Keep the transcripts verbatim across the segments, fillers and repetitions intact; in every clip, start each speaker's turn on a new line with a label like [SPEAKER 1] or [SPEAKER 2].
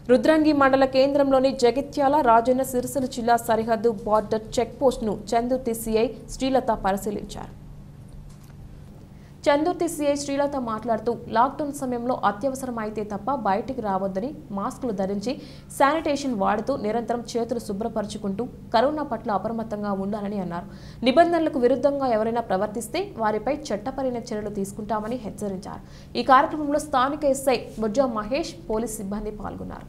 [SPEAKER 1] రుద్రంగి మండల కేంద్రంలోని జగిత్యాల రాజన్న సిరిసిల్ల జిల్లా సరిహద్దు బార్డర్ చెక్ పోస్ట్ను చందుర్తి సిఐ శ్రీలత పరిశీలించారు. చందుర్తి సిఐ శ్రీలత మాట్లాడుతూ లాక్డౌన్ సమయంలో అత్యవసరం అయితే తప్ప బయటికి రావద్దని, మాస్కులు ధరించి శానిటేషన్ వాడుతూ నిరంతరం చేతులు శుభ్రపరచుకుంటూ కరోనా పట్ల అప్రమత్తంగా ఉండాలని అన్నారు. నిబంధనలకు విరుద్ధంగా ఎవరైనా ప్రవర్తిస్తే వారిపై చట్టపరమైన చర్యలు తీసుకుంటామని హెచ్చరించారు. ఈ కార్యక్రమంలో స్థానిక ఎస్ఐ బొజ్జా మహేష్, పోలీస్ సిబ్బంది పాల్గొన్నారు.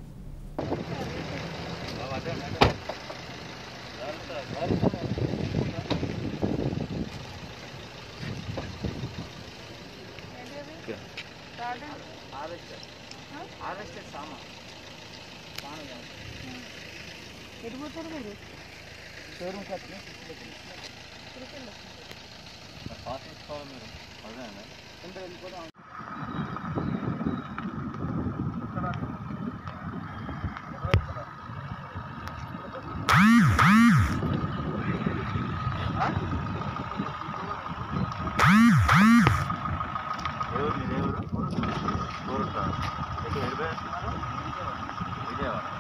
[SPEAKER 2] విజయవాడ